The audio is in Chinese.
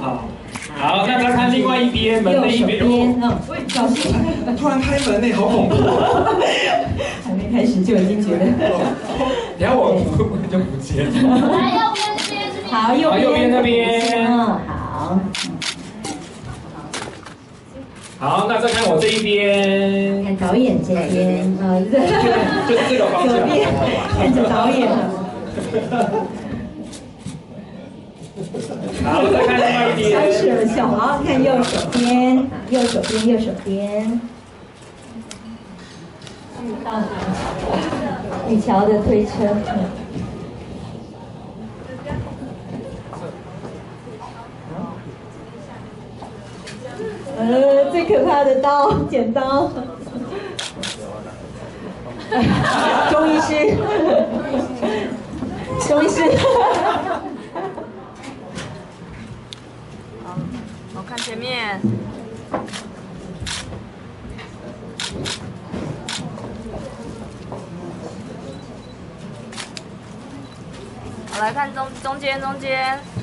好，好，那再看另外一边，门那一边。 小心！ 突然开门呢，好恐怖！ 还没开始就已经觉得。 等下我会不会就不见了？ 来右边这边是。 好，右边那边。 好。 好，那再看我这一边。 看导演这边， 就是这个方向。 看着导演。 好，再看另外一边。 相视而笑。好，看右手边，右手边，右手边。雨乔的推车。最可怕的刀，剪刀。中医师，中医师。 好，我看前面。我来看中间。